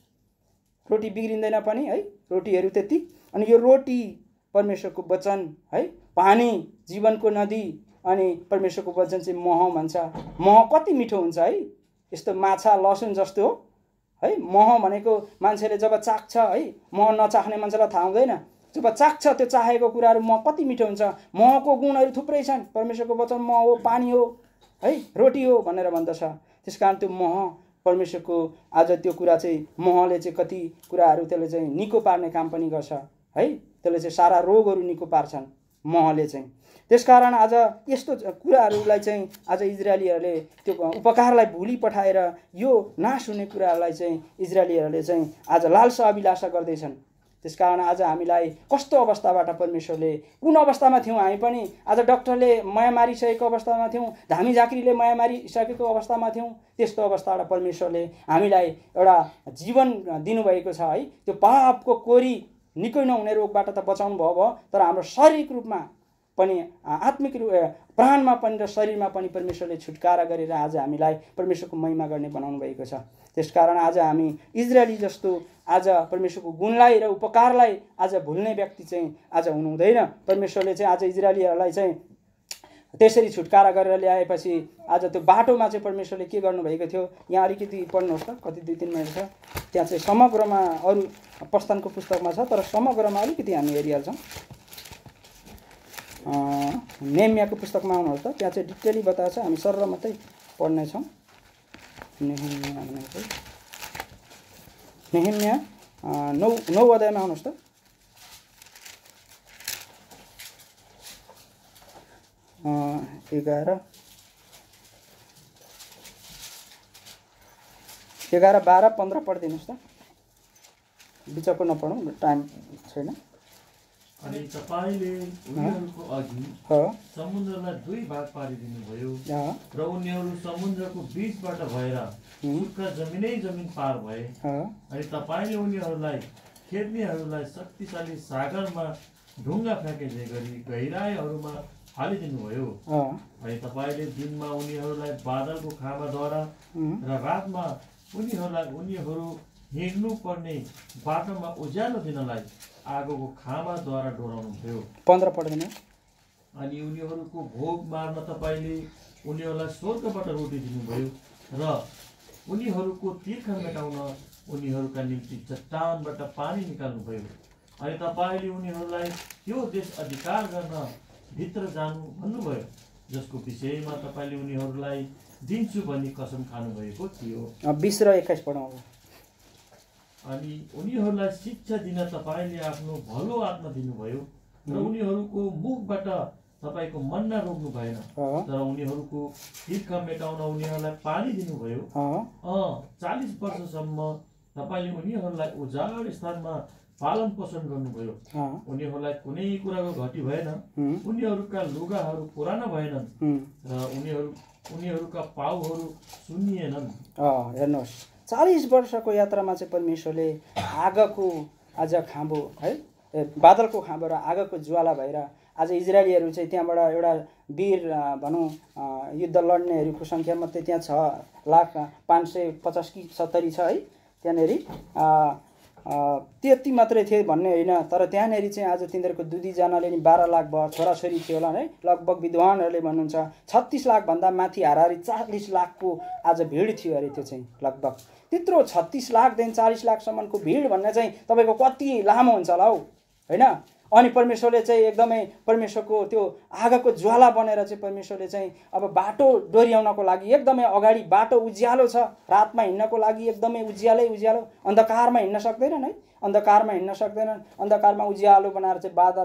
रोटी बिग्रिँदैन पनि है, रोटीहरू त्यति। अनि यो रोटी परमेश्वरको वचन है, पानी जीवनको नदी, अनि परमेश्वरको वचन चाहिँ मह भन्छ। मह कति मिठो हुन्छ है, यस्तो माछा लसुन जस्तो हो है। मह भनेको मान्छेले जब चाख्छ है, मह नचाख्ने मान्छेलाई थाहा हुँदैन, जब चाख्छ त्यो चाहेको कुराहरू मह कति मिठो हुन्छ। महको गुणहरू थुप्रै छन्, परमेश्वरको वचन मह हो, पानी हो है, रोटी हो भनेर भन्दछ। त्यसकारण त्यो मह परमेश्वरको आज त्यो कुरा चाहिँ महले चाहिँ कति कुराहरू त्यसले चाहिँ निको पार्ने काम पनि गर्छ है, त्यसले चाहिँ सारा रोगहरू निको पार्छन् महले चाहिँ। त्यसकारण आज यस्तो कुराहरूलाई चाहिँ आज इजरायलीहरूले त्यो उपकारलाई भुली पठाएर यो नाश हुने कुराहरूलाई चाहिँ इजरायलीहरूले चाहिँ आज लालसा अभिलाषा गर्दैछन्। त्यसकारण आज हामीलाई कस्तो अवस्थाबाट परमेश्वरले, कुन अवस्थामा थियौँ हामी पनि? आज डक्टरले माया मारिसकेको अवस्थामा थियौँ, धामी झाँक्रीले माया मारिसकेको अवस्थामा थियौँ। त्यस्तो अवस्थाबाट परमेश्वरले हामीलाई एउटा जीवन दिनुभएको छ है। त्यो पापको कोरी निकै नहुने रोगबाट त बचाउनु भयो, तर हाम्रो शारीरिक रूपमा पनि, आत्मिक प्राणमा पनि र शरीरमा पनि परमेश्वरले छुटकारा गरेर आज हामीलाई परमेश्वरको महिमा गर्ने बनाउनु भएको छ। त्यसकारण आज हामी इजरायली जस्तो आज परमेश्वरको गुणलाई र उपकारलाई आज भुल्ने व्यक्ति चाहिँ आज हुनु हुँदैन। परमेश्वरले चाहिँ आज इजरायलीहरूलाई चाहिँ त्यसरी छुटकारा गरेर ल्याएपछि आज त्यो बाटोमा चाहिँ परमेश्वरले के गर्नुभएको थियो, यहाँ अलिकति पढ्नुहोस् त, कति 2-3 मिनट छ त्यहाँ चाहिँ। समग्रमा अरू प्रस्थानको पुस्तकमा छ, तर समग्रमा अलिकति हामी हेरिहाल्छौँ। नेहमियाको पुस्तकमा आउनुहोस् त, त्यहाँ चाहिँ डिटेली बताएको छ, हामी सरल मात्रै पढ्नेछौँ। नेहमिया 9 अध्यायमा आउनुहोस् त। 11, 12, 15 पढिदिनुहोस् त, बिचको नपढौँ, टाइम छैन। अनि तपाईले उनीहरूको अघि समुद्रलाई 2 भाग पारिदिनुभयो र उनीहरू समुद्रको बीचबाट भएर सुक्खा जमिन पार भए। अनि तपाईले उनीहरूलाई खेद्नेहरूलाई शक्तिशाली सागरमा ढुङ्गा फ्याँके गरी गहिराईहरूमा हालिदिनुभयो। अनि तपाईले दिनमा उनीहरूलाई बादलको खामाद्वारा र रातमा उनीहरू हिँड्नु पर्ने बाटोमा उज्यालो दिनलाई आगोको खामाद्वारा डोराउनु भयो। 15 पढ्दैन। अनि उनीहरूको भोग मार्न तपाईले उनीहरूलाई स्वर्गबाट रोटी दिनुभयो र उनीहरूको तिर्खा मेटाउन उनीहरूका निम्ति चट्टानबाट पानी निकाल्नुभयो। अनि तपाईले उनीहरूलाई त्यो देश अधिकार गर्न भित्र जानु भन्नुभयो, जसको विषयमा तपाईले उनीहरूलाई दिन्छु भनी कसम खानुभएको थियो। 20 र 21 पढौँ। अनि उनीहरूलाई शिक्षा दिन तपाईले आफ्नो भलो आत्मा दिनुभयो र उनीहरूको मुखबाट तपाईको मन्ना रोक्नु भएन, तर उनीहरूको तिर्खा मेटाउन उनीहरूलाई पानी दिनुभयो। 40 वर्षसम्म तपाईले उनीहरूलाई उजाड स्थानमा पालन पोषण गर्नुभयो। उनीहरूलाई कुनै कुराको घटी भएन, उनीहरूका लुगाहरू पुराना भएनन् र उनीहरूका पाउहरू सुन्निएनन्। हेर्नुहोस्, 40 वर्षको यात्रामा चाहिँ परमेश्वरले आगोको आज खाँबो है, बादलको खाँबो र आगोको ज्वाला भएर आज इजरायलीहरू चाहिँ त्यहाँबाट एउटा वीर भनौँ युद्ध लड्नेहरूको सङ्ख्या मात्रै त्यहाँ 6,550,000 कि 70 छ है त्यहाँनेरि। त्यति मात्रै थिए भन्ने होइन, तर त्यहाँनेरि चाहिँ आज तिनीहरूको दुईजनाले नि 12 लाख भयो, छोराछोरी थियो होला है। लगभग विद्वानहरूले भन्नुहुन्छ 36 लाखभन्दा माथि हाराहारी 40 लाखको आज भिड थियो अरे। त्यो चाहिँ लगभग त्यत्रो 36 लाखदेखि 40 लाखसम्मको भिड भन्ने चाहिँ तपाईँको कति लामो हुन्छ होला हौ होइन। अनि परमेश्वरले चाहिँ एकदमै परमेश्वरको त्यो आगोको ज्वाला बनेर चाहिँ परमेश्वरले चाहिँ अब बाटो डोर्याउनको लागि एकदमै अगाडि बाटो उज्यालो छ, रातमा हिँड्नको लागि एकदमै उज्यालो, अन्धकारमा हिँड्न सक्दैनन् है, अन्धकारमा हिँड्न सक्दैनन्। अन्धकारमा उज्यालो बनाएर चाहिँ बादल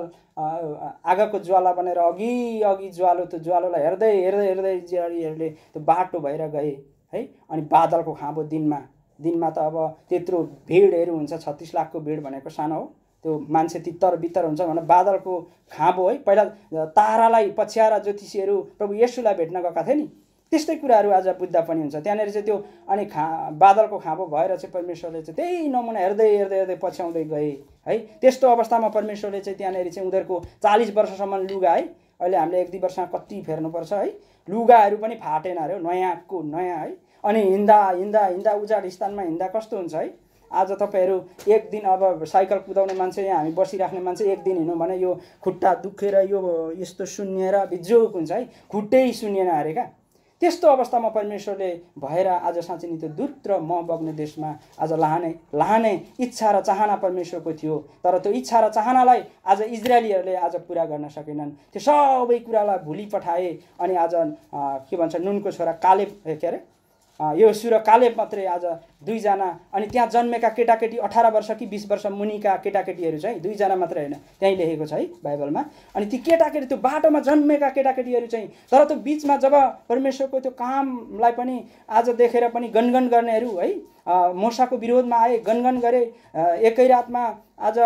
आगोको ज्वाला बनेर अघि ज्वालो, त्यो ज्वालोलाई हेर्दै इजरायलीहरूले त्यो बाटो भएर गए है। अनि बादलको खाँबो दिनमा त अब त्यत्रो भिडहरू हुन्छ, 36 लाखको भिड भनेको सानो हो, त्यो मान्छे तितर बितर हुन्छ भनेर बादलको खाँबो है। पहिला तारालाई पछ्याएर ज्योतिषीहरू प्रभु येशूलाई भेट्न गएका थिए नि, त्यस्तै कुराहरू आज बुझ्दा पनि हुन्छ त्यहाँनिर चाहिँ। त्यो अनि बादलको खाँबो भएर चाहिँ परमेश्वरले चाहिँ त्यही नमुना हेर्दै पछ्याउँदै गए है। त्यस्तो अवस्थामा परमेश्वरले चाहिँ त्यहाँनिर चाहिँ उनीहरूको 40 वर्षसम्म लुगा है, अहिले हामीले 1-2 वर्षमा कति फेर्नुपर्छ है, लुगाहरू पनि फाटेन अरे नयाँको नयाँ है। अनि हिँड्दा उजाड स्थानमा हिँड्दा कस्तो हुन्छ है। आज तपाईँहरू एक दिन अब साइकल कुदाउने मान्छे, यहाँ हामी बसिराख्ने मान्छे एक दिन हिँड्नु भने यो खुट्टा दुखेर यो यस्तो सुन्निएर बिजोक हुन्छ है, खुट्टै सुन्निएन अरे क्या। त्यस्तो अवस्थामा परमेश्वरले भएर आज साँच्चै नि त्यो दुत र म बग्ने देशमा आज लाने इच्छा र चाहना परमेश्वरको थियो, तर त्यो इच्छा र चाहनालाई आज इजरायलीहरूले आज पुरा गर्न सकेनन्। त्यो सबै कुरालाई भुली पठाए। अनि आज के भन्छ नुनको छोरा कालेब के अरे योशू र कालेब मात्रै आज 2 जना, अनि त्यहाँ जन्मेका केटाकेटी 18 वर्ष कि 20 वर्ष मुनिका केटाकेटीहरू चाहिँ 2 जना मात्रै होइन, त्यहीँ लेखेको छ है बाइबलमा। अनि ती केटाकेटी त्यो बाटोमा जन्मेका केटाकेटीहरू चाहिँ, तर त्यो बिचमा जब परमेश्वरको त्यो कामलाई पनि आज देखेर पनि गनगन गर्नेहरू है मूसाको विरोधमा आए, गनगन गरे। एकै रातमा आज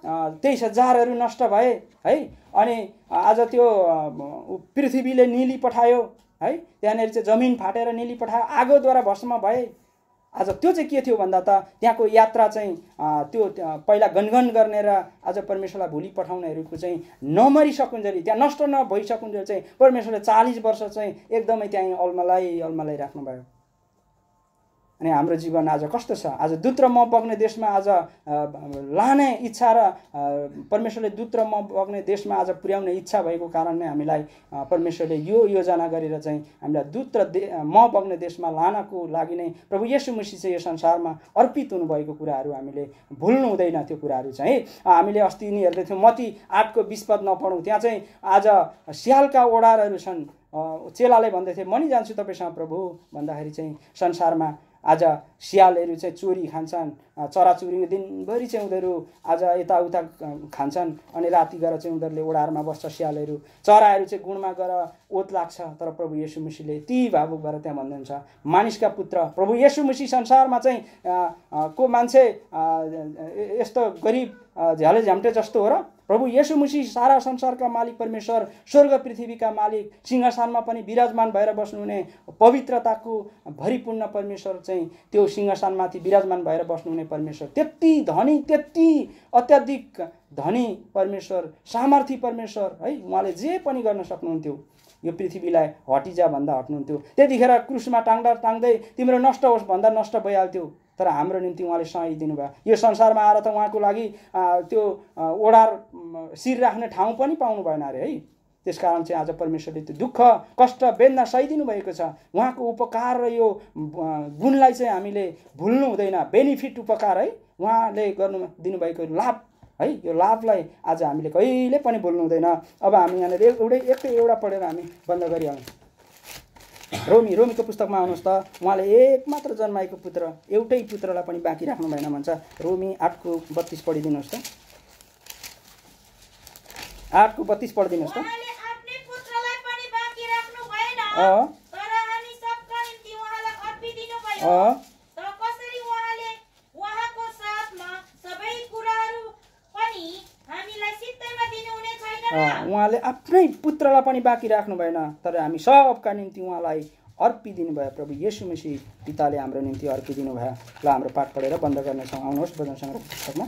23,000हरू नष्ट भए है। अनि आज त्यो पृथ्वीले निली पठायो है, त्यहाँनिर चाहिँ जमिन फाटेर निली पठायो, आगोद्वारा भस्म भए। आज त्यो चाहिँ के थियो भन्दा त त्यहाँको यात्रा चाहिँ त्यो पहिला गनगन गर्ने र आज परमेश्वरलाई भुली पठाउनेहरूको चाहिँ नमरिसकुन्जेली, त्यहाँ नष्ट नभइसकुन्जेली चाहिँ परमेश्वरले 40 वर्ष चाहिँ एकदमै त्यहाँ अल्मलाई राख्नुभयो। अनि हाम्रो जीवन आज कस्तो छ? आज दूत र म बग्ने देशमा आज लाने इच्छा र परमेश्वरले दूत र म बग्ने देशमा आज पुर्याउने इच्छा भएको कारण नै हामीलाई परमेश्वरले यो योजना गरेर चाहिँ हामीलाई दूत र म बग्ने देशमा लानको लागि नै प्रभु येशू मसीह चाहिँ यो संसारमा अर्पित हुनुभएको कुराहरू हामीले भुल्नु हुँदैन। त्यो कुराहरू चाहिँ हामीले अस्ति नि हेर्दै थियौँ, मत्ती 8:20 पद नपढौँ, त्यहाँ चाहिँ आज स्यालका ओडारहरू छन्। चेलाले भन्दै थिए, म नि जान्छु तपाईँसँग प्रभु भन्दाखेरि चाहिँ संसारमा आज स्यालहरू चाहिँ चोरी खान्छन्, चराचुरी दिनभरि चाहिँ उनीहरू आज यताउता खान्छन्, अनि राति गएर चाहिँ उनीहरूले ओडारमा बस्छ स्यालहरू। चराहरू चाहिँ गुणमा गएर ओत लाग्छ, तर प्रभु येशू मसीहले ती भावुक भएर त्यहाँ भन्नुहुन्छ, मानिसका पुत्र प्रभु येशू मसीह संसारमा चाहिँ को मान्छे यस्तो गरिब झ्याले झ्याम्टे जस्तो हो र? प्रभु येशू मसीह सारा संसारका मालिक परमेश्वर, स्वर्ग पृथ्वीका मालिक, सिंहासनमा पनि विराजमान भएर बस्नुहुने पवित्रताको भरिपूर्ण परमेश्वर चाहिँ त्यो सिंहासनमाथि विराजमान भएर बस्नुहुने परमेश्वर, त्यति धनी, त्यति अत्याधिक धनी परमेश्वर, सामर्थी परमेश्वर है। उहाँले जे पनि गर्न सक्नुहुन्थ्यो, यो पृथ्वीलाई हटिजा भन्दा हट्नुहुन्थ्यो। त्यतिखेर क्रुसमा टाङ्दै तिम्रो नष्ट होस् भन्दा नष्ट भइहाल्थ्यो, तर हाम्रो निम्ति उहाँले सही दिनुभयो। यो संसारमा आएर त उहाँको लागि त्यो ओडार शिर राख्ने ठाउँ पनि पाउनु भएन अरे है। त्यसकारण चाहिँ आज परमेश्वरले त्यो दुःख कष्ट वेदना सहिदिनु भएको छ। उहाँको उपकार र यो गुणलाई चाहिँ हामीले भुल्नु हुँदैन। बेनिफिट उपकार है, उहाँले गर्नु दिनुभएको लाभ है, यो लाभलाई आज हामीले कहिले पनि भुल्नु हुँदैन। अब हामी यहाँनिर एउटा पढेर हामी बन्द गरिहालौँ। रोमीको पुस्तकमा आउनुहोस् त। उहाँले एक मात्र जन्माएको पुत्र, एउटै पुत्रलाई पनि बाँकी राख्नु भएन भन्छ। रोमी 8:32 पढिदिनुहोस् त। 8:32 पढिदिनुहोस् त। उहाँले आफ्नै पुत्रलाई पनि बाँकी राख्नु भएन, तर हामी सबका निम्ति उहाँलाई अर्पिदिनु भयो। प्रभु येशू मसीह पिताले हाम्रो निम्ति अर्पिदिनु भयो। ल हाम्रो पाठ पढेर बन्द गर्नेछौँ। आउनुहोस् भजन सङ्ग्रह पुस्तकमा।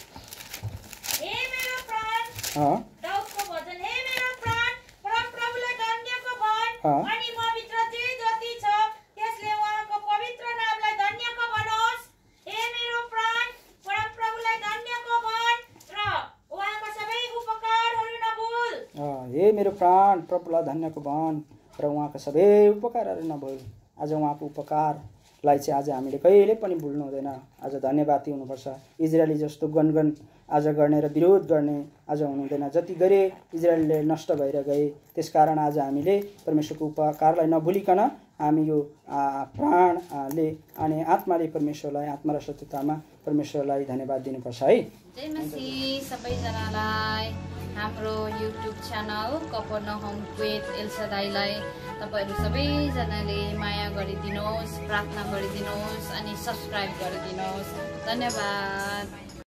दाउदको भजन। हे मेरो प्राण परमप्रभुलाई धन्यको भन, अनि मभित्र जे जति छ त्यसले उहाँको पवित्र नामलाई धन्यको भनोस्। हे मेरो प्राण परमप्रभुलाई धन्यको भन र उहाँका सबै उपकारहरू नभुल। हे मेरो प्राण प्रभुलाई धन्यको भन र उहाँका सबै उपकारहरू नभुल। आज उहाँको उपकारलाई चाहिँ आज हामीले कहिले पनि भुल्नु हुँदैन। आज धन्यवादी हुनुपर्छ। इजरायली जस्तो गनगन आज गर्ने र विरोध गर्ने आज हुनुहुँदैन। जति गरे इजरायलले नष्ट भएर गए, त्यसकारण आज हामीले परमेश्वरको उपकारलाई नभुलिकन हामी यो प्राणले अनि आत्माले परमेश्वरलाई, आत्मा र सत्यतामा परमेश्वरलाई धन्यवाद दिनुपर्छ है। जय मसीह सबैजनालाई। हाम्रो युट्युब च्यानल कफरनहुम क्वेट एल्सादाईलाई तपाईहरु सबैजनाले माया गरिदिनुहोस्, प्रार्थना गरिदिनुहोस् अनि सब्स्क्राइब गरिदिनुहोस्। धन्यवाद।